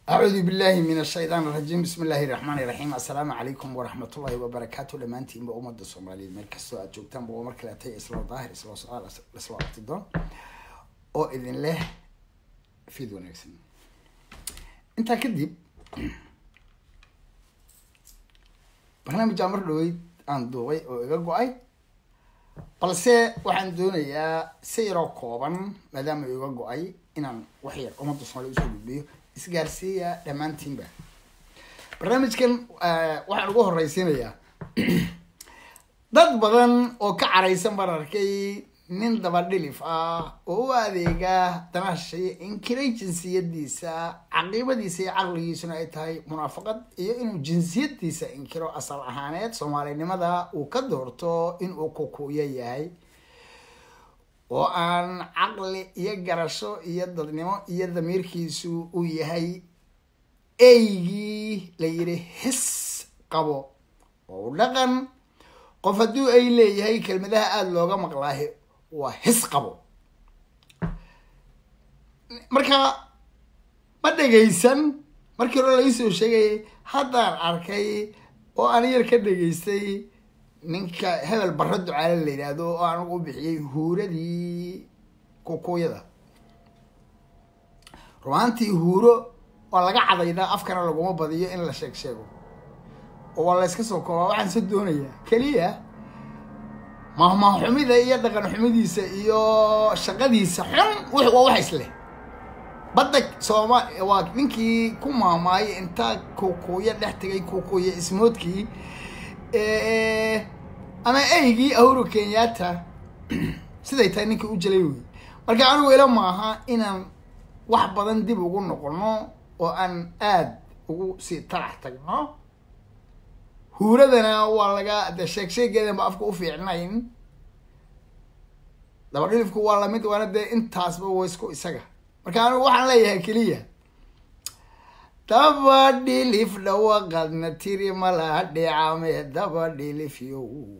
أعوذ بالله من الشيطان الرجيم بسم الله الرحمن الرحيم السلام عليكم ورحمة الله وبركاته لمانتين بأمة الصومالية مركز جوجتان بومرك لا تي إسلام ظاهر إسلام سؤال إسلام اقتدام أو إذن الله في دون يكسن أنت كذب برنامج جامر لويد عن دوي أو إيجاجوي balse waxaan doonayaa sayro kooban maadaama ay uga go'ay inaan wax yar ummadda Soomaaliyeed soo gudbiyo isgaarsiiya dhamaantiinba barnaamijkan waxaan ugu horeysiinayaa dad badan oo ka careysan bararkay nin daba dhilif oo u adeega danashay inkiray jinsiyadiisa caqiibadiisa iyo caqligiisuna ay tahay munaafaqad iyo inuu jinsiyadiisa inkiro asal ahaaneed Soomaalinimada uu ka doorto in uu kukuuya yahay oo aan caqli iyo garasho iyo dadnimo iyo damiirkiisu uu yahay eeygi la yiri his qabo oo dhaqan qof haduu ay leeyahay kelmadaha aad looga maqlaahay waa his qabo marka ma dhageysan markii hore la soo sheegay haddaan arkay oo aan yar ka dhageystay ninka hebel barra ducaale la yiraahdo oo aan ugu bixiyay huuradii kukuyada ruantii huuro oo laga cadayda afkana laguma badiyo in la sheego oo la iska soo koobo waxaan soo doonayaa kaliya ma xumida iyo dhaqan xumidiisa iyo shaqadiisa xun wax isle badak Soomaali waa ninkii ku maamaay inta kukuya dhaxtigay kukuya ismoodkii ama eeygi Uhuru Kenyatta siday tahay ninkii u jelay way marka anigu ila maaha inaan wax badan dib ugu noqono oo aan aad ugu si tarax tagno huuradana waa laga sheegeedan ba afka u fiicnayn daba dhilifku waa la mid waana intaasba way isku isaga marka anigu waxaan leeyahay kaliya daba dhilif dhawaqadna tiri malaha dhicame daba dhilif yo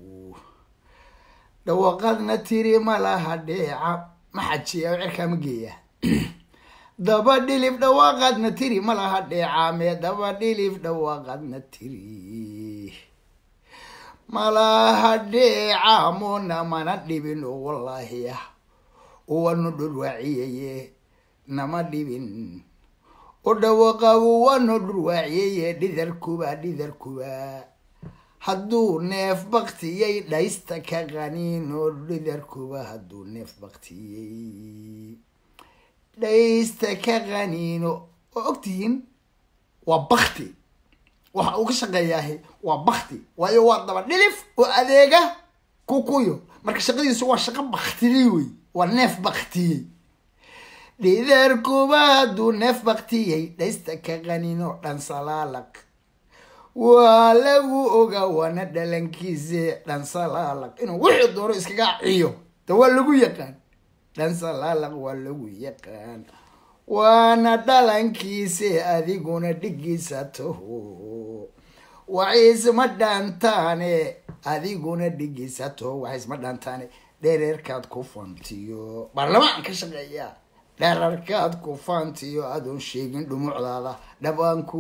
dhawaqadna tiri malaha dhica maxajiya cirka ma geeya daba dhilif dhawaqadna tiri malaha dhicame daba dhilif dhawaqadna tiri malaha dhicamona mana dhibin wallahi wanu dhulwaciye nama dhibin oo dhawaqagu wanu dhulwaciye dhidarkuba hadduu neef baqtiyay dhaysta ka qaniino dhidarkuba hadduu neef baqtiyay dhaysta ka qaniino oo ogtihiin waa baqti waxa uu ka shaqeeyahay waa baqti waayo waa daba dhilif oo adeega kukuyo marka shaqadiisu waa shaqo baqtiyay way waa neef baqtiyay dhidarkuba hadduu neef baqtiyay dhaysta ka qaniino dhan salaalaq waa lagu oga wana dhalankiisa dhan salaalaq inuu wixii doono iskaga ciyo waa lagu yaqaan dhan salaalaq waa lagu yaqaan wana dhalankiisa adiguna dhigiisa toho waisma dhaantaane adiguna dhigiisa toho waisma dhaantaane dhereerkaad ku fantiyo baarlamaan ka shaqeeya dhereerkaad ku fantiyo adoon sheegin dhumucdaada dhabaanku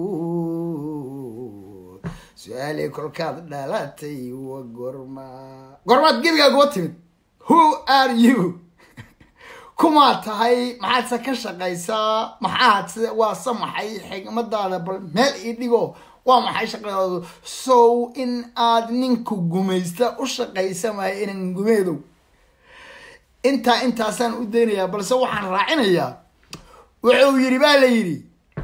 su'aale kolkaad dhalatay wa gormaad gebiga uga timid who are you kuma tahay maxaad ka shaqaysaa maxaad waa samaxay xigmadaada bal meel idhigo waa maxay shaqadaadu so in aad ninku gumaysta u shaqaysamay in gumeedo intaasan u deenayaa balse waxaan raacinayaa wuxuu yiri baa la yiri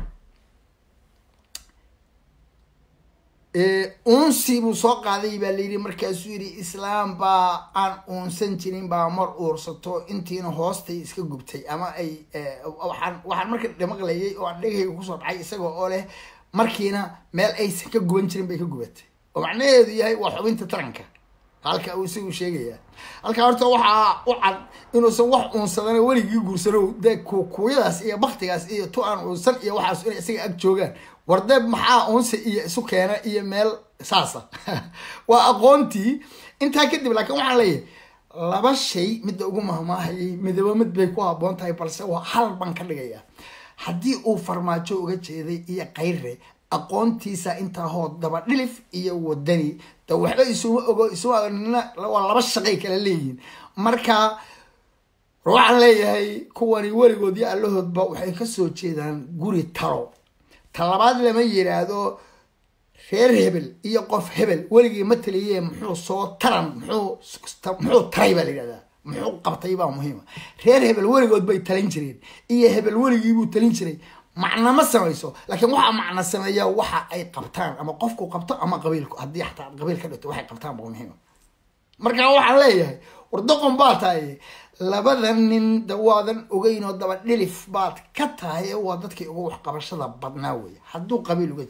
unsi buu soo qaaday baa la yiri markaasuu yiri islaam baa aan unsan jirin baa mar uursato intiina hoostay iska gubtay ama ay waxaan marka dhimaqlayay oo aan dhagayga ku soo dhacay isaga oo leh markiina meel aysan ka guban jirin bay ka gubatay oo macnaheedu yahay waa xubinta taranka halka uu isagu sheegaya halka horta waxa u cad inuusan wax unsadana weligii guursano kuyadaas iyo baqtigaas iyo tu aan unsan iyo waxaas inay isaga ag joogaan wardeeb maxaa unsa iyo isu keena iyo meel saasa waa aqoontii intaa kadib laakiin waxaan leeyahay laba shay mid ugu mahmaahayay midaba mid bay ku haboon tahay balse waa hal ban ka dhigaya haddii uu farmaajo uga jeeday iyo qayre aqoontiisa intaa hood daba dhilif iyo wadani da waxba isuma ogo waa laba shaqay kala leeyihiin marka waxaan leeyahay kuwani weligood iyo allahoodba waxay kasoo jeedaan guri talo talabaad lama yiraahdo reer hebel iyo qof hebel weligii ma taliyee muxuu soo taran muxuu taray baa la yidhahdaa muxuu qabtay baa muhiima reer hebel weligood bay talin jireen iyo hebel weligii buu talin jiray macna ma samayso laakiin waxa macna sameeya waxa ay qabtaan ama qofku qabto ama qabiilku haddii xataa qabiil ka dhigto waxay qabtaan baa muhiima marka waxaan leeyahay wardoqon baa tahay labadan nin dawaadan ogeyn oo daba dhilif baad ka tahay waa dadkii ugu wax qabashada badnaa wey hadduu qabiil uga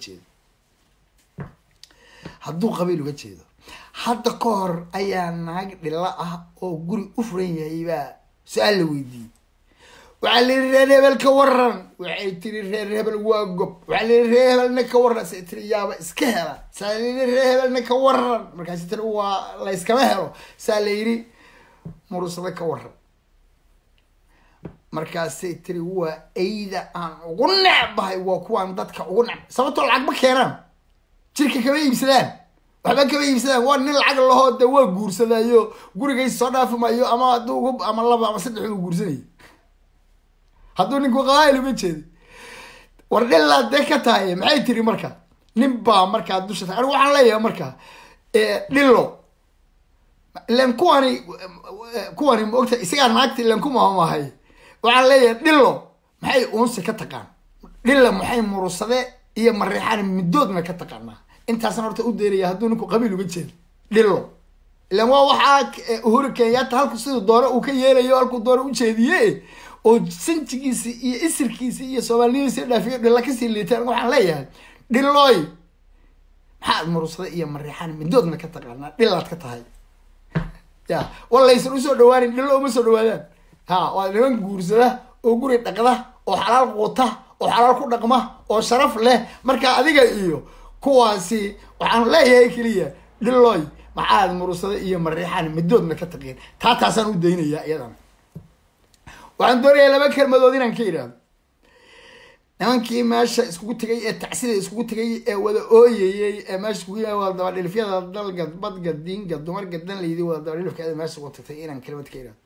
jeedo hadda ka hor ayaa naag dhilla ah oo guri u furan yahay baa su-aal la weydiiyey waxaa la yidhi reer hebel ka waran waxay tiri reer hebel waa gob waxaa la yidhi reer hebelna ka waran say tiri yaaba iska hela saa la yidhi reer hebelna ka waran markaasi tiri waa la iskama helo saa la yidhi murusada ka waran markaasay tiri waa eyda aan ugu necbahay waa kuwaan dadka ugu necb sababtoo lacag ma keenaan jirka kama iibsadaan waxba kama iibsadaan waa nin lacag lahoo de waa guursadayo gurigays soo dhaafimayo ama hadduu ama laba ama saddex uu guursanayo hadduu ninku qabaayil uga jeeday war dhilaa dee ka tahay maxay tiri marka nin baa markaa dusha ta anigu waxaan leeyahay marka dhilo ilan kuwani maogta isagaa naagta ilan kumahamahay waxaan leeyahay dhilo maxay uunsi ka taqaan dhilla maxay murusade iyo mareexaan midoodna ka taqaanaa intaasna horta u deeraya hadduu ninku qabiil uga jeedo dhilo ilan waa waxaa Uhuru Kenyatta halku siduu doona uu ka yeelayo halkuu doona u jeediye oo sanjigiisa iyo isirkiisa iyo Soomaaliyada dhaafiyo dhilla kasii liitaan waxaan leeyahay dhilooy maxaad murusada iyo mareexaan midoodna ka taqaanaa dhillaad ka tahay ya wallaysan usoo dhawaanin dhilo uma soo dhawaadaan waa niman guursada oo guri dhaqda oo xalaal quuta oo xalaal ku dhaqma oo sharaf leh marka adiga iyo kuwaasi waxaan leeyahay kaliya dhilooy maxaad murusada iyo mareexaan midoodna ka taqeen taasaan u daynayaa iyadan waxaan doonayaa laba kelmadood inaan ka yiraahdo nimankii meesha iskugu tegay ee tacsida iskugu tegay ee wada ooyayay ee meesha iskugu yimid wada daba dhilifyada dalgad badgad diingad dumar gadan leeydi wada daba dhilifkeeda meesha ugu tagtay inaan kelmad ka yiraahdo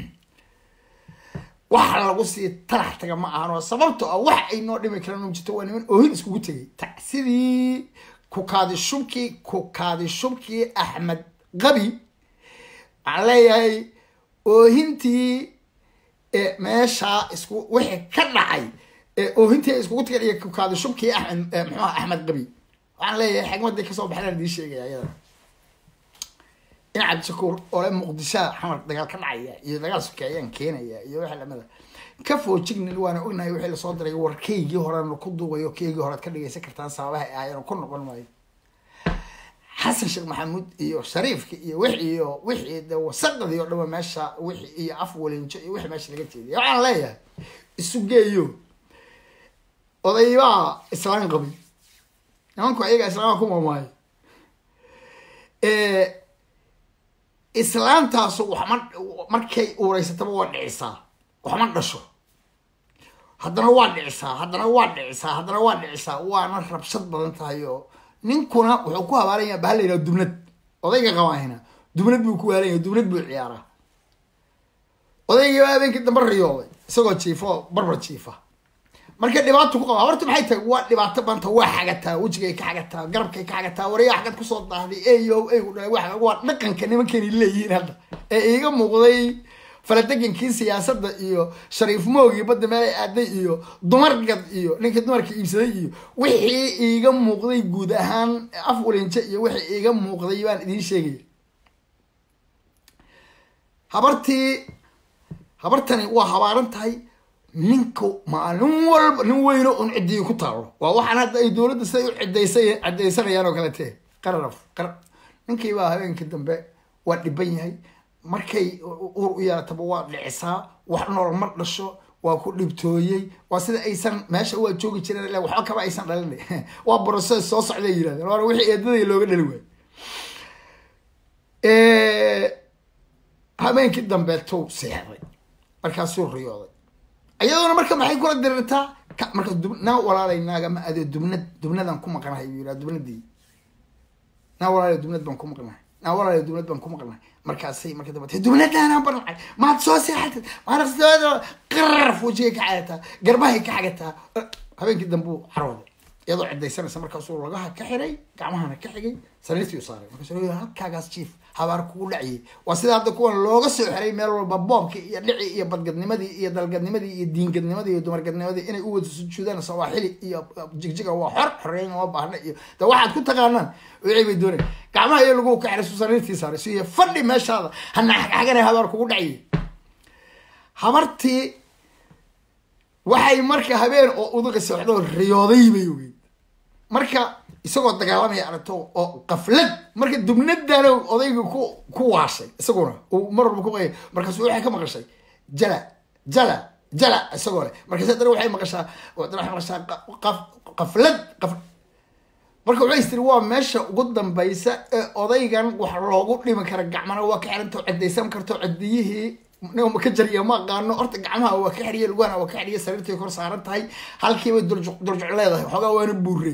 waxa lagu sii tarax taga ma ahan oo sababtoo ah wax ay noo dhimi karaan u jirto waa niman oohin iskugu tegay tacsidii ku kaadi shubkii Axmed Qabi waxaan leeyahay oohintii meesha isku wixii ka dhacay oohintii iskugu tagay iyo ku kaadi shubkii Axmed Qabi waxaan leeyahay xigmadii kasoo baxday dii sheegay ayada in Cabdishakuur oo la Muqdisho xamar dagaal ka dhacaya iyo dagaal sukeeyaan keenaya iyo waxa lamada ka foojignin waana ognahay wixii la soo diray warkeygii horena ku duubayo keygii hore ka dhigaysan kartaan sababaha ay ku noqon maayo Xasan Sheekh Maxamuud iyo Shariifka iyo wixii da wasaqadii oo dhawa meesha wixii iyo af walinjo iyo wixii meesha laga jeediyo waxaan leeyahay isu geeyo odayba islaan qabi nimanku ayaga islaam ku maamay islaantaas wax markay uuraysataba waa dhicisaa wax ma dhasho haddana waa dhicisaa waana rabshad badan tahay oo ninkuna wuxuu ku habaaraya bahal la yiraahdo dubnad odayga qabaahina dubnad buu ku haalaya dubnad buu ciyaaraa odayga habeenkii dambe riyooday isagoo jiifo barbar jiifa marka dhibaato ku qaba horta maxay tahay waa dhibaato banta waa xagataa wajigay ka xagataa garabkay ka xagataa wariya xagad ku soo daahday ay ku dhalay waa dhaqanka nimankan leeyihiin hadda ee iiga muuqday faladegankii siyaasadda iyo Shariif Moogi badda meel ay aaday iyo dumargad iyo ninka dumarka iibsaday iyo wixii iiga muuqday guud ahaan af walinje iyo wixii iiga muuqday baan idin sheegay habartani waa habaaran tahay ninku maalin walba nin weyno on cidii ku taalo waa waxaan hadda ay dawladda say u cidaysanayaan oo kale tee qaraf ninkii baa habeenkii dambe waa dhiban yahay markay uur u yeelataba waa dhicisaa wax nool mar dhasho waa ku dhibtooyey waa sida aysan meesha waa joogi jireen ilaa waxba kaba aysan dhalin waa process soo socday yiraahdeen waa wixii eedadii looga dhali waay habeenkii dambe tuu seexday markaasuu riyooday ayadoona marka maxay kula dirirtaa marka naa walaalay naaga ma ado dubnadan ku maqanahay buu yidhaa dubnadii naa walaalay dubnad baan ku maqanahay naa walaalay dubnad baan ku maqanahay markaasay marka dambe dubnadaanaan barnacay maad soo seexatid maaraqsooda qarar fuujiga ka cadataa garbahay ka xagataa habeenkii dambe uu carooday iyadoo cidaysanaysa markaasuu lagaha ka xiray gacmahana ka xigay sariirtii u saaray markaasuu halkaagaas jiif habaar kugu dhaciyay waa sida hadda kuwan looga soo xiray meel walba boobkii iyo dhici iyo badgadnimadii iyo dalgadnimadii iyo diingadnimadii iyo dumargadnimadii inay u wada sujuudaan sawaaxili iyo jigjiga waa xoreyn uma baahna iyo de waxaad ku taqaanaan wixii bay doonay gacmaha iyo lagu ka xiray suu sariirtii saaray suu fadhi meeshaada hana xagana habaar kugu dhaciyay habartii waxay marka habeen oo uduga socdo riyooday bay ogeyd marka isagoo dagaalamaya aragto oo qaflad marka dubnadana odayga ku waashay isaguna uu marba ku qeey markaas waxay ka maqashay jala isagoo leh markaas hadana waxay maqashaa qaflad marka waxay istiri waa meesha ugu dambaysa ee odaygan wax loogu dhimi kara gacmana waa ka xiranto cidaysan karto cidiyihii nima ka jariya ma aqaano horta gacmaha waa ka xiriye lugana waa ka xiriye sariirtii kor saaran tahay halkiiba durjuc leedahay xoogaa waana buuray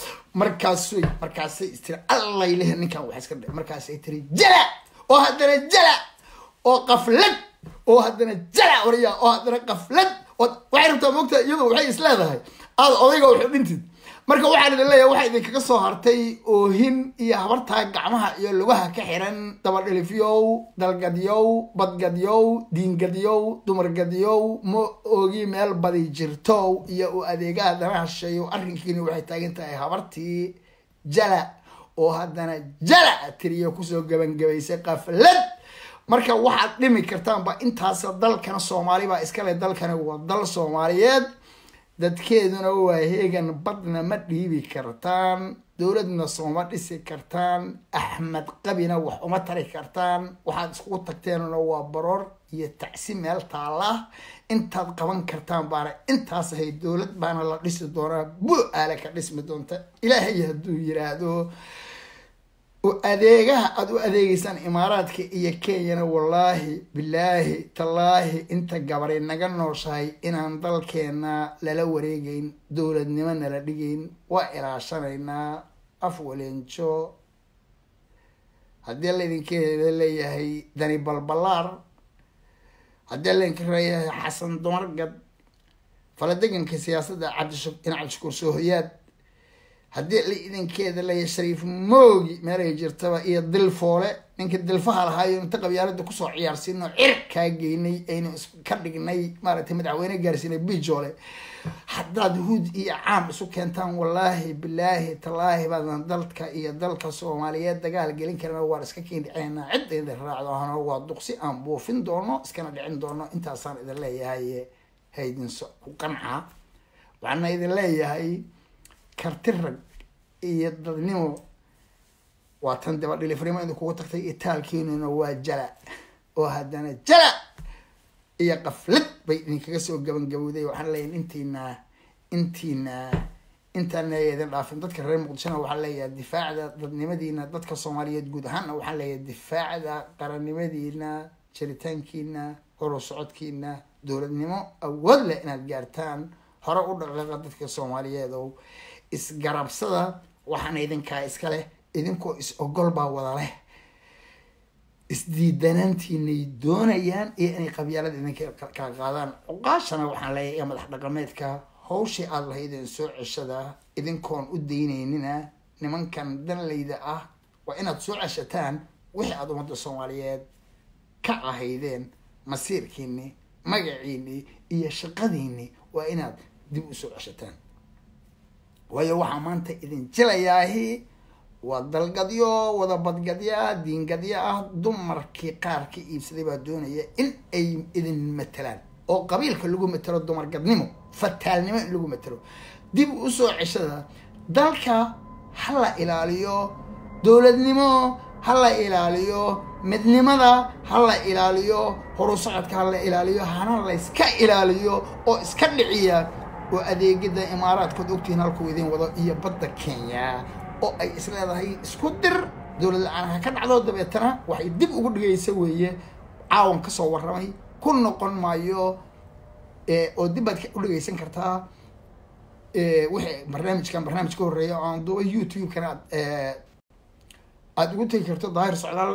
markaasay istiri allay leh ninkan wax iska dhe markaasay tiri jala oo haddana jala oo qaflad oo haddana jala warya oo haddana qaflad waxay rabtaa moogta iyadoo waxay isleedahay aad odayga wuxuu dhintid marka waxaan idin leeyahay waxaa idinkaga soo hartay oohin iyo habartaa gacmaha iyo lugaha ka xiran dabadhilifyow dalgadyow badgadyow diingadyow dumargadyow ma oogi meel badi jirtow iyo u adeegaha danaha sheeyo arrinkiina waxay taagan tahay habartii jala oo haddana jala tiriyo kusoo gabangabaysay qaflad marka waxaad dhimi kartaanba intaas dalkana soomaali baa iskale dalkana waa dal soomaaliyeed dadkeeduna waa heegan badna ma dhiibi kartaan dowladna sooma dhisi kartaan axmed qabina wax uma tari kartaan waxaad iskugu tagteenuna waa baroor iyo tacsi meel taala intaad qaban kartaan baana intaas ahay dowlad baana la dhisi doonaa bu-aale ka dhismi doonta ilaahay hadduu yiraahdo adeegaha aad u adeegaysaan imaaraadka iyo kenyana wallaahi bilaahi tallaahi inta gabaray naga nooshahay inaan dalkeena lala wareegeyn dowladnimo nala dhigeyn waa ilaashanaynaa afwaleenjo haddii laydinka leeyahay dani balbalaar haddii laydinka leeyahay xasan dumargad faladeganka siyaasadda cabdishakuur soohoyaad haddii idinkeeda leeyahay shariif moogi meelay jirtaba iyo dilfoole ninka dilfaha lahaayo inta qabyaalada kusoo ciyaarsiino cirkaa geynay aynu ka dhignay maaragtay madaxweyne gaarsiinay bijoole haddaad huud iyo caam isu keentaan wallaahi bilaahi tallaahi baadan dalka iyo dalka soomaaliyeed dagaal gelin karana waan iska keendhiceynaa cidda raacdo ahna waa duqsi aan buufin doono iskana dhicin doono intaasaan idin leeyahay haydinso ku qanca waxaana idin leeyahay karti rag iyo dadnimo waa tan dabadhilifnimo idinkugu tagtay itaalkiinuna waa jala oo haddana jala iyo qaflad bay idinkaga soo gabangabowday waxaan leeyahay intaana idin dhaafin dadka reer muqdishona waxaan leeyahay difaacda dadnimadiina dadka soomaaliyeed guud ahaanna waxaan leeyahay difaacda qarannimadiina jiritaankiina horo socodkiina dowladnimo awood leh inaad gaartaan hore u dhaqaaqa dadka soomaaliyeed oo isgarabsada waxaana idinkaa iska leh idinkoo is ogol baa wada leh isdiidanaantiinay doonayaan iyo inay qabyaalada idinka kala qaadaan cuqaashana waxaan leeyahay madax dhaqameedka hawshii aad lahaydeen soo ceshada idinkoon u daynaynina nimankan danlayda ah waa inaad soo ceshataan wixii aad ummadda soomaaliyeed ka ahaydeen masiirkiini magaciini iyo shaqadiini waa inaad dib u soo ceshataan waayo waxaa maanta idin jilayaahi waa dalgadyo wada badgadya diingadyo ah dumarkii qaarka iibsaday baa doonaya in ay idin matalaan oo qabiilka lagu matalo dumargadnimo fataalnimo in lagu matalo dib u soo ceshada dalka ha la ilaaliyo dowladnimo ha la ilaaliyo midnimada ha la ilaaliyo horu socodka ha la ilaaliyo hana la iska ilaaliyo oo iska dhiciya oo adeegida imaaraadkood ogtihiin halkuu idin wado iyo badda kenya oo ay isleedahay isku dir dowlad la-aan ha ka dhacdo dabeetana waxay dib ugu dhigaysa weeye caawan kasoo warramay ku noqon maayo oo dib baad u dhigaysan kartaa wixii barnaamij ka horeeya aan duuba youtube kana aad ugu tegi karto daahir socdaal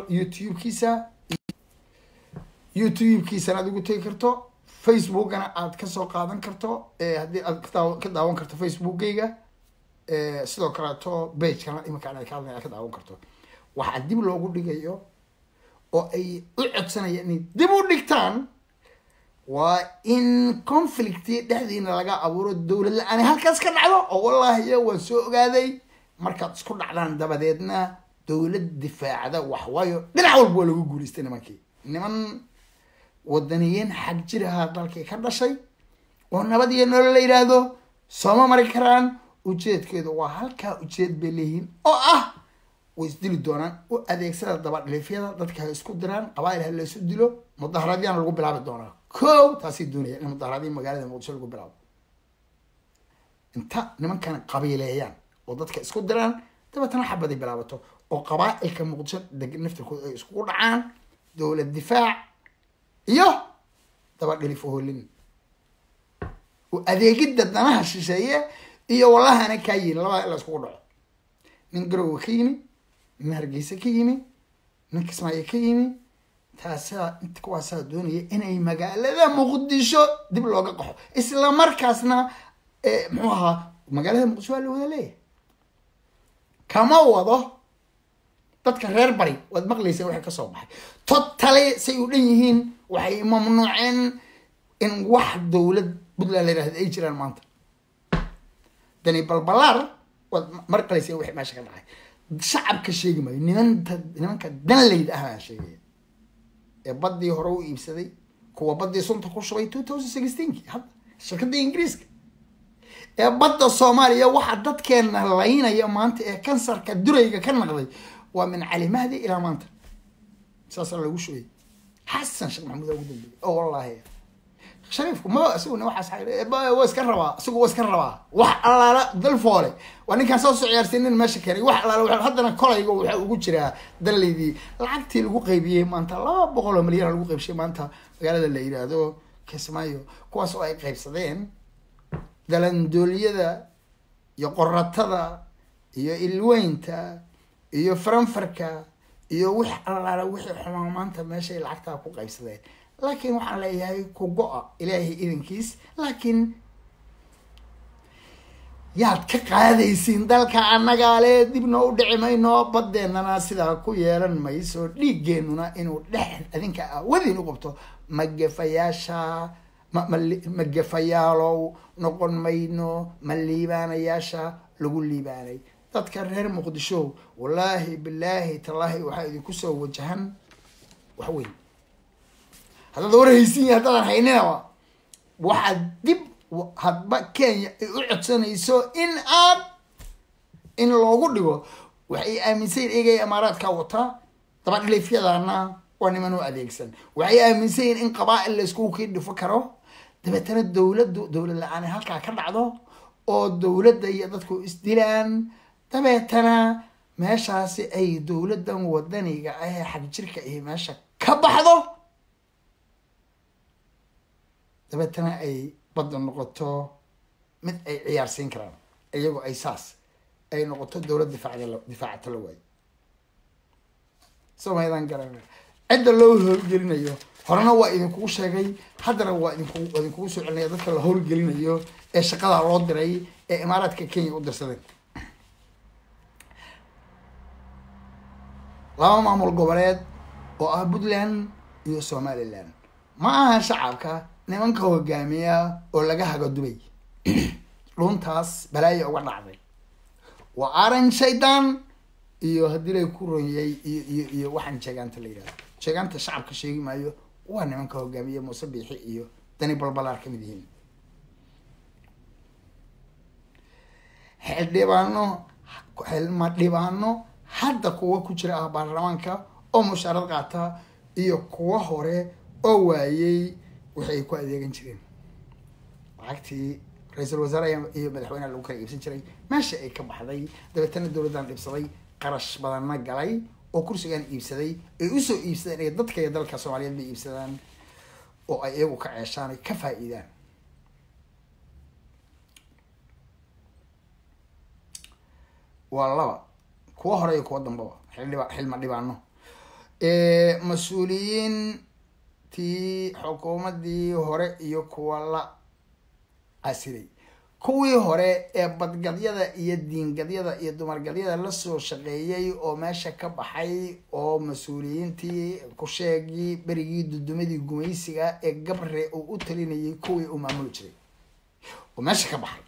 youtube kiisana aad ugu tegi karto facebookana aad kasoo qaadan karto haddii aad ka daawan karto facebookgayga sidoo kaleeto bagekana iminka aad ka hadlaya ka daawan karto waxaa dib loogu dhigayo oo ay u codsanayaan inay dib u dhigtaan waa in conflicti dhexdiina laga abuuro dowlad la-aan halkaas ka dhacdo oo wallahi waan soo ogaaday markaad isku dhacdaan dabadeedna dowlad difaacda wax waayo dhinac walba waa lagu guulaystay niman wadaniyiin xag jiraha dalkii ka dhashay oo nabad iyo nolol la yidhaahdo sooma mari karaan ujeedkeedu waa halkaa ujeed bay leeyihiin oo ah way isdili doonaan u adeegsada dabadhaliifyada dadka ha isku diraan qabaa'il ha la isu dilo mudaharaadyana lagu bilaabi doonaa kow taasay doonaya in mudaharaadyo magaalada muqdisho lagu bilaabo inta nimankan qabiileeyaan oo dadka isku diraan dabeetana xabaday bilaabato oo qabaa'ilka muqdisho naftirkooda ay iskugu dhacaan dowlad difaac iyo dabadhalif oholin u adeegidda danaha shisheeye iyo wallahi ana kaa yihin labada ila iskugu dhaco nin garowe ka yimi nin hargeysa ka yimi nin kismaayo ka yimi kuwaasaa doonaya inay magaalada muqdisho dib looga qaxo isla markaasna muxuu ahaa magaalada muqdisho waa la wada leeyahay kama wado dadka reer bari waad maqlaysa waxay kasoo baxay totally say u dhan yihiin waxay mamnuuceen in wax dowlad puntland la yidhahdo ay jiraan maanta dani balbalaar waad marqalaysa wixii meesha ka dhacay shacabka sheegi maayo nimanka danleyda ah baan sheegaya ee badii hore u iibsaday kuwa badii sunta ku shubay 2016 hadda shirkadda ingiriiska ee badda soomaaliya waxa dadkeena laynaya maanta ee kansarka durayga ka naqday waa min cali mahdi ilaa maanta saas lagu shubay xasan sheekh maxamuud ugu dambeeyay oo wallahi shariifku ma asaguna waxaas waa iska rabaa isagu waa iska rabaa wax allaala dal foole waa ninkan soo ciyaarsiinin meesha keenay wax allaala waxa haddana kolayga waxa ugu jira daleydii lacagtii lagu qaybiyay maanta 200 milyan lagu qaybshay maanta magaalada la yiraahdo Kismaayo kuwaas oo ay qaybsadeen dalandooliyada iyo qoratada iyo ilweynta iyo faranfarka iyo wax allaala wixii xumaan maanta meesha lacagta ku qaybsadeen laakiin waxaan leeyahay ku go'a ilaahay idinkiis laakiin yaad ka qaadaysiin dalka annaga le dibna u dhici mayno badeennana sidaa ku yeelan mayso dhiiggeenuna inuu dhex adinka awadin u qabto magafayaalow noqon mayno ma liibaanayaasha lagu liibaanay dadka reer muqdisho wallaahi bilaahi tallaahi waxaa idinku soo wajahan wax weyn haddaad warhaysiin haddaadan haynina waxaad dib hadba Kenya ay u codsanayso in loogu dhigo waxay aaminsan igay imaaraadka wata dabadhaliifyadana waa niman u adeegsan waxay aaminsan in qabaa'il la isku dhifo karo dabeetana dowlad la-aan halkaa ka dhacdo oo dowladda iyo dadku isdilaan dabeetana meeshaasi ay dowladdan wadaniga ah xag jirka ay meesha ka baxdo dabeetana ay badda noqoto mid ay ciyaarsiin karaan iyagoo ay saas ay noqoto dowlad difaacata la waayo somaydan garana cidda loo howlgelinayo horena waa idinkugu sheegay haddana waa idinkugu soo celinaya dadka la howlgelinayo ee shaqada loo diray ee imaaraadka Kenya u dirsadeen laba maamul goboleed oo ah Puntland iyo Somaliland ma aha shacabka nimanka hogaamiya oo laga hago Dubai runtaas balaayo uga dhacday waa aran shaydan iyo hadii ay ku royay iyo waxaan sheeganta la yiraahdo sheeganta shacabka sheegi maayo waa nimanka hogaamiya Muuse Biixi iyo Dani Balbalaar kamid yihiin xildhibaano hadda kuwa ku jira baarlamaanka oo mushaarad qaata iyo kuwa hore oo waayay waxay ku adeegan jireen lacagtii ra'iisul wasaare iyo madaxweynaha lagu kala iibsan jiray meesha ay ka baxday dabeetana dowladdan dhibsaday qarash badanna galay oo kursigan iibsaday ay u soo iibsadeen ee dadka iyo dalka Soomaaliyeed bay iibsadaan oo ay iyagu ka ceeshaan ka faa'iidaan والله كوا هراي كوا دنبوا حلم ديبانو مسؤولين تي حكومة دي هراء يكوا لا عسيري كوي هراء بدقدية يدين قدية يدمر قدية لسه شقيي أو ماشى كبحي أو مسؤولين تي كشاجي بريد الدمدي جميسية الجبر أو أتريني كوي ومعمول شيء وماشى كبحي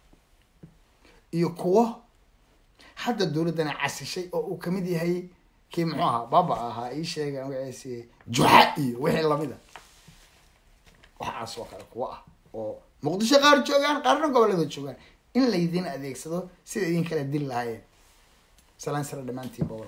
يكوا حتى الدولة دنا عسى شيء أو كمدي هي كي معها بابا هاي شيء كان وعسى جحائي وحي الله مذا وحاسوا كوا أو مقدسة قارن شوغان قارن قبل ذا شوغان إن اللي يدين أذيك صدق سيد يدين كلا دل هاي سلام سر دمانتي بولا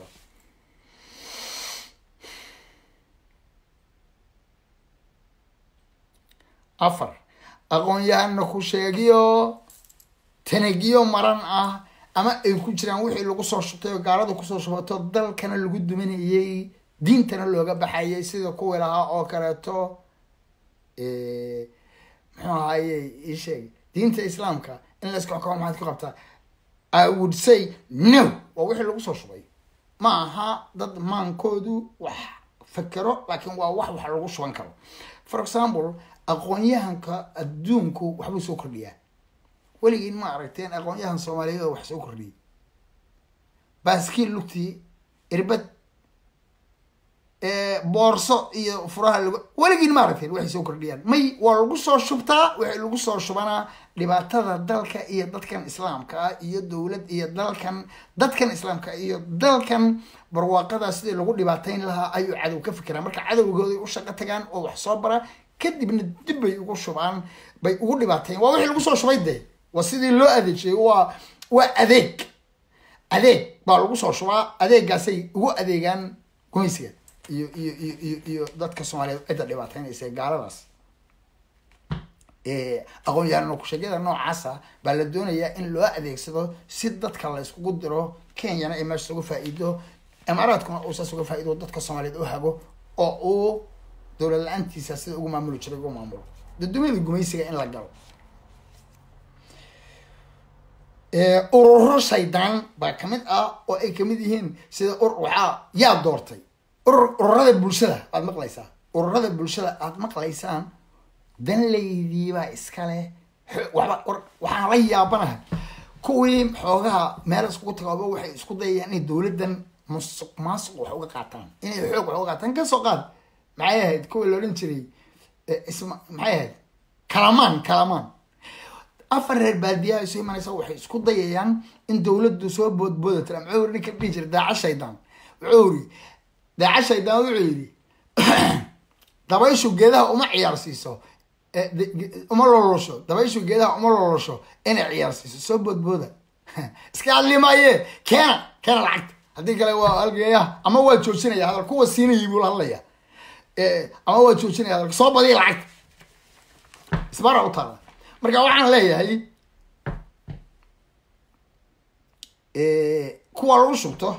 أفر أقول يا أنك شيء تنجيو مرن أما يكون شريان وحي اللي قصر شطيه قارد وقصر شطيه ضل كان اللي قد منه يي دين تنا اللي وقع بحيي سيد قوي لها أو كرتو هاي إيشي دينت الإسلام كا إن لسه كم واحد كقبتها I would say no ووحي اللي قصر شوي معها ضد مان كودو وح فكروا لكن وح اللي قصر وانكروا for example أغنيهم كالدونكو وحبوا سكر ليه ولكن ما عرفتين أغنيهم صومالية وح سكر ليه بس كي لقتي إربط بورصة إيه فراها ولكن ما عرفين وحي سوكر ديان مي والقصة شبتا وحي القصة شبنا لبعتها دالك إيه دالكن إسلام كا إيه دولة إيه دالكن إسلام كا إيه دالكن برواقة سيدي لقول لبعتين لها أي عدو كفكرة مركا عدو جودي وشقة تجان أو حصابرة كدي من الدب يقول شبان بيقول لبعتين ووحي القصة شوي ده وسيدي لو أذيك شيء هو أذيك بالقصة شوا أذيك قاسي هو أذيكان كويسية iyo dadka Soomaaliyeed cid dhibaataynaysa gaaladaas aqoon yahanno ku sheegada noocaas baa la doonayaa in loo adeegsado si dadka la isku diro Kenya ay meesha uga faa'iido Emiraadkuna oo saas uga faa'iido dadka Soomaaliyeed oo hago oo uu dawlad la'aantiisa sida ugu maamulo jiray ugu maamulo dadweynaha gumaysiga in la galo ururo shaydaan baa kamid oo ay kamid yihiin sida waxa yaa doortay ururada bulshada aad maqlaysaa ururada bulshada aad maqlaysaan dan leeydiiba iskale waxaan la yaabanahay kuwii xoogaha meel isku tagaaba waxay isku dayayaan in dawladdan musuq wax uga qaataan inay xoog wax uga qaataan ka soo qaad maxay ahayd kuwii la oran jiray maxay ahayd kalamaan afar reer baadiyaa ay soo imanaysa waxay isku dayayaan in dawladdu soo boodboodato ama ninka dhijir daaca shaydaan wuxuu داعي شيطان وعيري دبايشو جدها وما عيار سيسو وما لولوشو دبايشو جدها وما لولوشو أنا عيار سيسو سبب بودا اسكال لي ما يه كان العقد هذيك اللي هو الجيا أما هو تشوشني هذا القوة الصينية يقول الله يا أما هو تشوشني هذا صوب هذه العقد سبارة وطالع مرجعوا عن ليه هاي كوالوشوته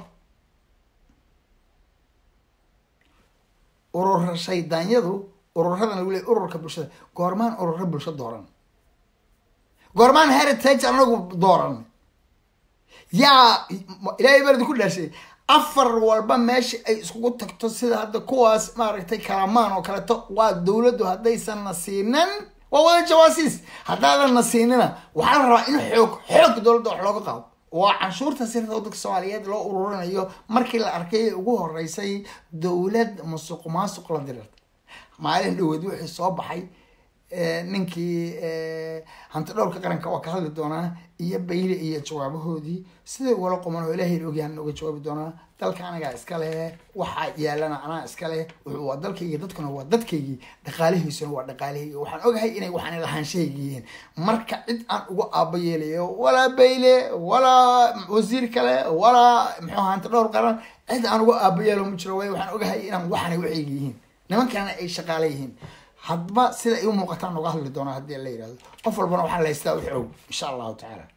urur shaydaanyadu ururadan lagu leeyahay ururka bulshada goormaan ururka bulshada dooran goormaan heritage anagu dooran yaa ilaahay bardi ku dhashay afar walba meesha ay isku tagto sida hadda kuwaas maaragtay kalamaan oo kale to waa dawladdu hadaysan nasiinan waa wada jawaasiis hadaadan nasiinina waxaan rabaa in xoog dawladda wax looga qaado وعنشورته سيرة ودك السواليات لو أورورنا يو مركي الأركي وجوه الرئيسي دولة مسوق ماسوق لدرت معلن الودوح الصوب حي ننكي هنتقول كقرن كواكهل الدونا يبين جوابه دي سيد ولا قمنا إلهي الوجه إنه جواب الدونا ذلك أنا جالس كله وحيا لنا أنا إسكاله وذلك يدتكن هو ذلك دقاله يسون ودقاله وحن أوجه إني وحن الحين شيئين مركع أن وأبيله ولا بيله ولا وزير كله ولا محوها هنتقول قرن إذا أنا وأبيله مشروعي وحن أوجه إنهم وحن وعيين نما كان أي شغالين hadba sida ay u muuqataan uga hadli doona hadii la yiraahdo qof walbana waxa la istaa wuxuu insha Allah ta'ala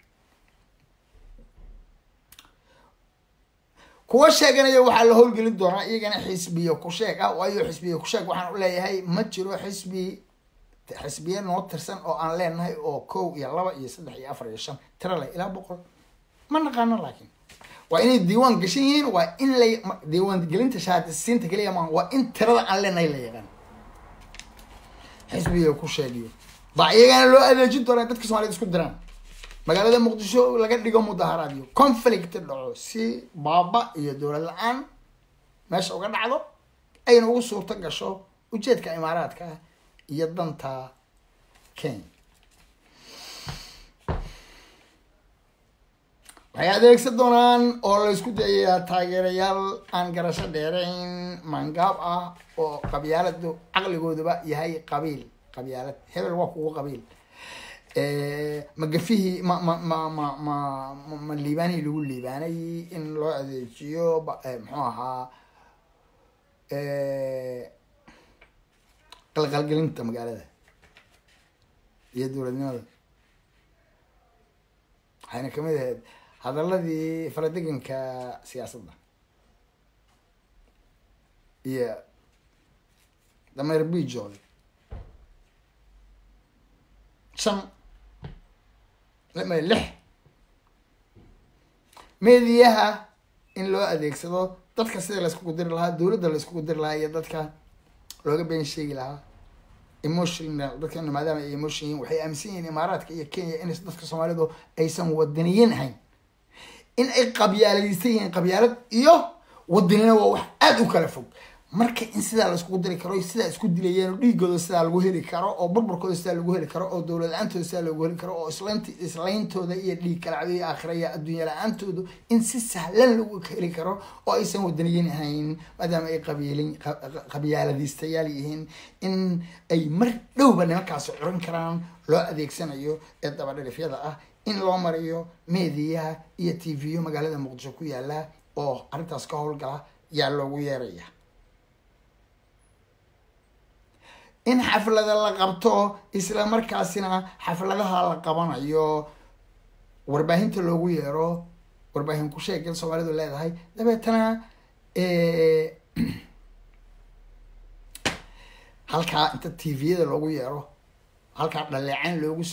kuwa sheeganaya waxa la howlgelin doona iyagana xisbiyo ku sheeg waayo xisbiyo ku sheeg waxaan u leeyahay ma jiro xisbiyo noo tirsan oo aan leenahay oo 1 iyo 2 iyo 3 iyo 4 iyo 5 tira la ila 100 ما نقانا لكن وإن ديوان قشين وإن لي ديوان قلنت شهادة السنة كلية ما وإن ترى على نيل يغن حسبي يكون شاديو ضعيفا لو هذا جد ولا بدك سؤال يسكت دران magaalada muqdisho laga dhigo mudaharaadyo conflict dhaco si baaba iyo dowlad la'aan meesha uga dhacdo ayna ugu suurto gasho ujeedka imaaraadka iyo danta Kenya waxay adeegsan doonaan oo la isku dayayaa taageerayaal aan garasho dheerayn mangaab ah oo qabyaaladu aqligooduba yahay qabyaalad hebel waa kugu qabiil مقفيه ما الليباني اللي هو الليباني إن لو أديتيو محوها قلقلنت مقالة ده يدور النور حين كمان هذا الذي فردقن كسياسة ده هي لما يربي جول شن لما يلح ميديها إن لو أديكسدو dadka sida la isku qudiri lahaa dawladda la isku qudiri lahaa iyo dadka looga been sheegi lahaa emotional dadka maadaama ay emotion waxay aaminsan yihiin imaaraadka iyo Kenya in dadka Soomaalidu aysan wadaniyiin ahayn in ay qabyaaladaysan yihiin qabyaalad iyo wadanina waa wax aad u kala fog marka in sida la isku qudiri karo sida isku dilayeen dhiigooda sida lagu heli karo oo burburkooda sida lagu heli karo oo dawlad aantooda sida lagu heli karo oo islaantooda iyo dhiig kala cabiyo aakhiraya adduunyo la'aantooda in si sahlan lagu heli karo oo aysan wadaniyiin ahayn maadaama ay qabyaaladiistayaal yihiin in ay mar dhowba nimankaas curin karaan loo adeegsanayo ee dabadhifyada ah in loo mariyo meediyaha iyo TV magaalada Muqdisho ku yaala oo arintaas ka howlgala yaa loogu yeeraya in xaflada la qabto isla markaasina xafladaha la qabanayo warbaahinta loogu yeero warbaahin ku sheegay Soomaalidu leedahay dabeetana halka inta TV-da loogu yeero halka dhaleecaan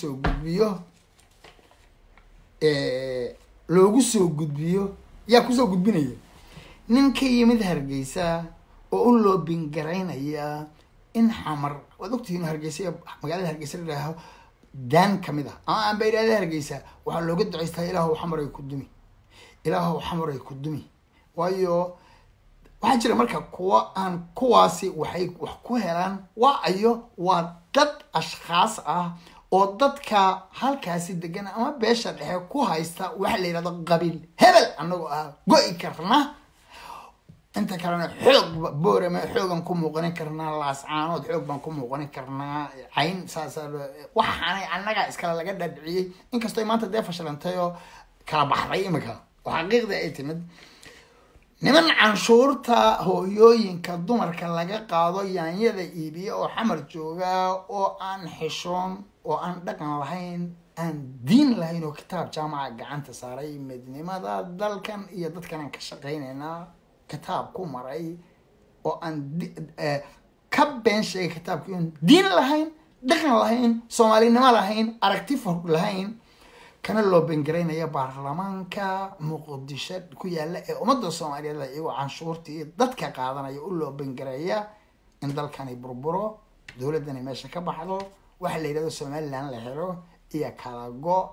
loogu soo gudbiyo yaa ku soo gudbinaya ninka yimid Hargeysa oo u loo bingaraynaya in xamar wadogtiin Hargeysa magaalada Hargeysa leeyahay daan kamida aan bayraada Hargeysa waxa looga duceystaa Ilaahu xamar ay ku dumi waayo waxa jira marka kuwaasi waxay wax ku helaan waa dad ashxaas ah oo dadka halkaasi degan ama beesha dhexe ku haysta waxa la yiraahdo qabiil hebel anagoo go'i karna inta kalena xoog boorama xoogan ku muuqan karnaa laascaanood xoog baan ku muuqan karnaa cayn waxaan anaga iskala laga dhadhiciyay inkastoo maanta dee fashilantay oo kala baxday imika xaqiiqda ay timid niman canshuurta hooyooyinka dumarka laga qaado yaanyada iibiya oo xamar jooga oo aan xishoon oo aan dhaqan lahayn aan diin lahayn oo kitaab jaamaca gacanta saaray midnimada dalkan iyo dadkan ka shaqeynayna كتاب كومراي أو أن كبين شيء كتاب كيون دين لهين دخل لهين سومالي نما لهين أركتيفه لهين كان اللو بنجرين يا برلمان كا مقدسة كويا لا ومدة سومالي لا يو عن شورتي ضد كقاعدنا يقول له بنجريا إن دل كان يبربرو دولة دني ماشى كبحلو واحد اللي يدو سومالي لان لهيرو إيا كالاجو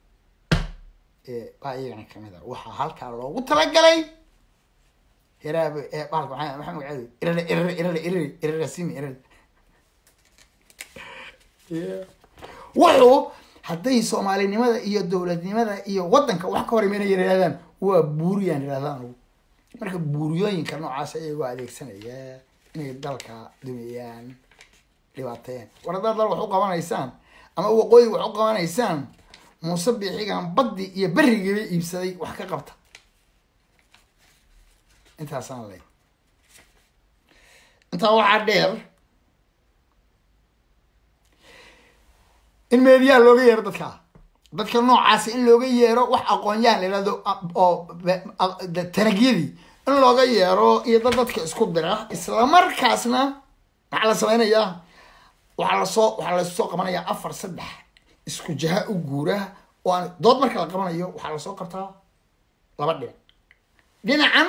باي يعني كمدا وحا هالكالو وترجلي إيراب بالك محمد عادي إيراب سيمي إيراب وحو حتى Soomaali nimada iyo dawladnimada iyo wadanka wax ka hor imanayeen waa buuriyaan yiraahdaan marka buuriyooyinka noocaas ay ugu adeegsanayaan inay dalka dumiyaan dhibaateen warada dal wax u qabanaysaan ama waqooyi wax u qabanaysaan Muuse Bixigan baddi iyo bariga iibsaday wax ka qabta انت حسن لي انت واحد دير الميديا لوغا ييرو dadka noocaas in looga yeero wax aqoon-yahan leeyahay oo taragiyadi in looga yeero iyo dadka isku dira isla markaasna waxa la sameeyaa waxa la soo qabanaya 4-3 isku jaha u guura oo dood marka la qabanayo waxa la soo qabtaa laba dhinac dhinacan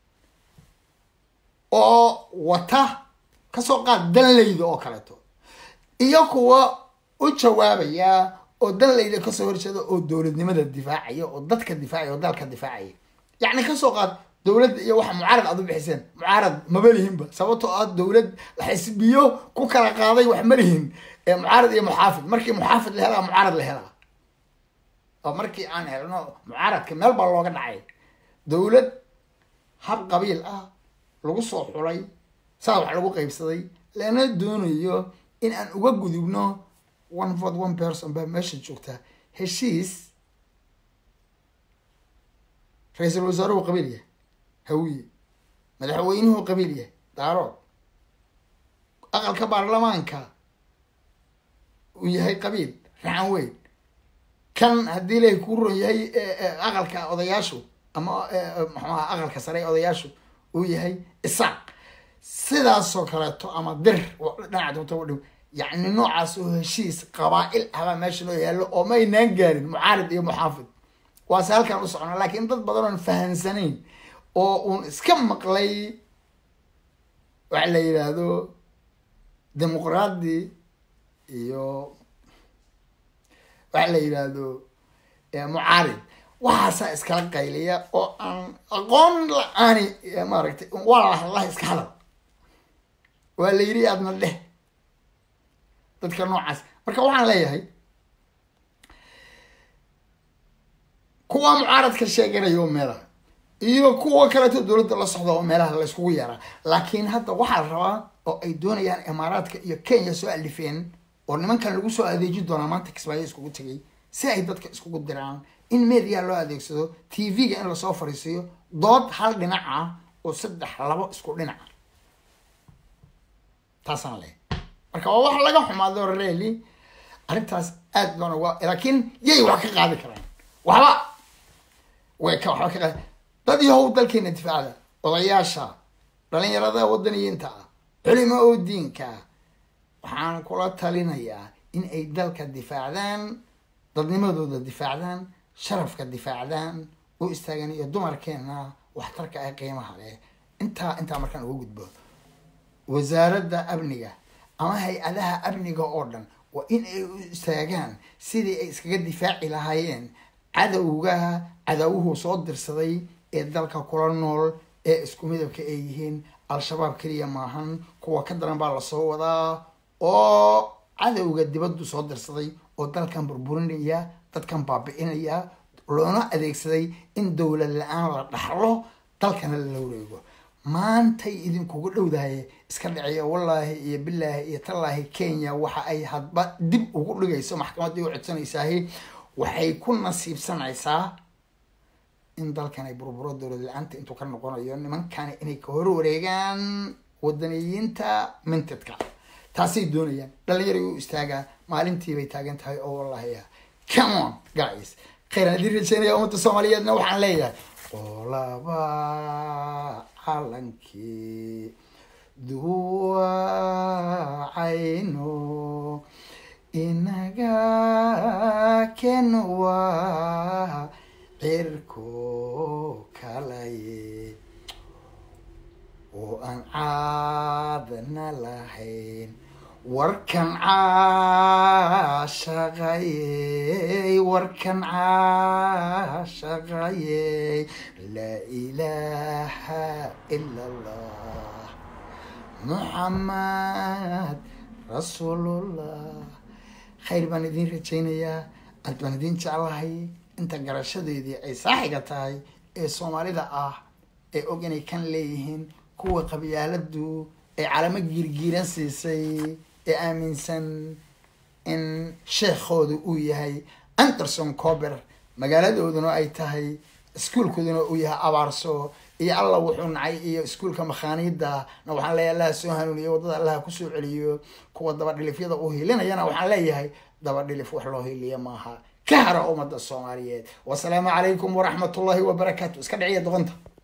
oo wata kasoo qaad danleyda oo kaleeto iyo kuwa u jawaabaya oo danleyda kasoo horjeeda oo dowladnimada difaacaya oo dadka difaacaya oo dalka difaacaya yacni kasoo qaad dowladda iyo waxa mucaarad aad u bixiseen mucaarad maba lihinba sababtoo ah dowlad xisbiyo ku kala qaaday wax ma lihin mucaarad iyo muxaafid markii muxaafid la helaa mucaarad la helaa oo markii aan helno mucaaradka meel baa looga dhacay dowlad hab qabiil ah lagu soo xulay saa wax lagu qaybsaday lana doonayo in aan uga gudubno one vote one person baa meesha joogta heshiis ra-iisul wasaaruhu qabiil yahay hawiye madaxweynuhu qabiil yahay daarood aqalka baarlamaanka uu yahay qabiil racan weyn kan haddii ilaahay kuu ron yahay aqalka odayaashu ama maxuaha aqalka sare odayaashu uu yahay isaaq sidaasoo kaleeto ama dir dhinaca doonta u dhow yacni noocaas oo heshiis qabaa-il ahbaa meesha noo yaallo oo ma aynaan gaarin mucaarid iyo muxaafid waase halkaan u socona laakiin dad badan oon fahansanayn oo uun iska maqlay waxa la yidhaahdo dimuqraadi iyo waxa la yidhaahdo mucaarid waxaasaa iskala qayliya oo aan aqoon la-aani maaragtay walalah iska hadal waa la yidhi aadna dheh dadka noocaas marka waxaan leeyahay kuwa mucaaradka sheeganaya oo meelaha iyo kuwa kaleeto dowladda la socda oo meelaha la iskugu yeeraa laakiin hadda waxaa la rabaa oo ay doonayaan imaaraadka iyo kenya soo alifeen oo nimankan lagu soo adeeji doonaa maanta kismaayo iskugu tegay si ay dadka iskugu diraan in media loo adeegsado tv-ga in lasoo fariisiiyo dood hal dhinac ah oo 3-2 isku dhinaca taasaan leeyahay marka waa wax laga xumaado really arrintaas aad baan uga laakiin yay wax ka qaadi karaan waxba way ka wax ka qaadi dad yahow dalkeena difaacda odayaasha dhalinyarada wadaniyiinta culimo oo diinka waxaan kula talinayaa in ay dalka difaacdaan dadnimadooda difaacdaan sharafka difaacdaan u istaagan iyo dumarkeena waxtarka ay qiimaha leh intaa markaan uga gudbo wasaaradda amniga ama hay-adaha amniga oo dhan waa in ay u istaagaan sidii ay iskaga difaaci lahaayeen cadawuhu soo dirsaday ee dalka kula nool ee isku midabka ay yihiin al-shabaab keliya maahan kuwa ka daran baa lasoo wadaa oo cadowga dibaddu soo dirsaday oo dalkan burburinaya dadkan baabi'inaya loona adeegsaday in dowlad la-aan la dhaxlo dalkana la wareego maantay idinkugu dhowdahay iska dhiciya wallaahi iyo bilaahi iyo tallaahi kenya waxa ay hadba dib ugu dhigayso maxkamaddii u codsanaysaah waxay ku nasiibsanaysaa in dalkan ay burburo dowlad la-aanta intuu ka noqonayo nimankani inay ka hor wareegaan wadaniyiinta mintidka taasay doonayaan dhalinyari u istaagaa maalintii bay taagan tahay oo wallahi come on guys khayr aan idin rajaynaya ummadda soomaaliyeedna waxaan leeyahay qolaba calankii duwacayno inaga kenwa cirko kalaye oo aan caadna lahayn warkan caashaqayey laa ilaaha ila allah muxammad rasuulullah khayr baan idin rajaynayaa aad baan idin jeclahay inta garashadeedii ay saaxiga tahay ee soomaalida ah ee og inay kan leeyihiin kuwa qabyaaladu ay calamo giirgiiran siisay ee aaminsan in sheekhooda uu yahay Anderson Cooper magaaladooduna ay tahay iskuulkooduna uu yahay abaarso iyo alla wuxuu nacay iyo iskuulka makhaaniida na waxaan leeyahay Allah soo hanuuniyo wadada Allah ku soo celiyo kuwa daba dhilifyada uu hilinayana waxaan leeyahay daba dhilif wax loo hiliyo maaha kahara ummadda Soomaaliyeed wassalaamu calaykum waraxmatullaahi wabarakaatuh iska dhiciya doqonta